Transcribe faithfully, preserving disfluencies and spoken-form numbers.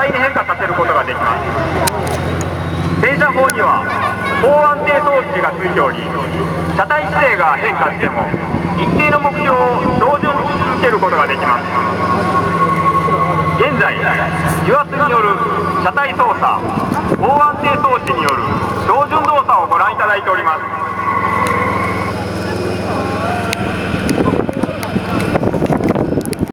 体に変化させることができます。停車法には高安定装置がついており、車体姿勢が変化しても一定の目標を標準し続けることができます。現在、油圧による車体操作、高安定装置による標準動作をご覧いただいております。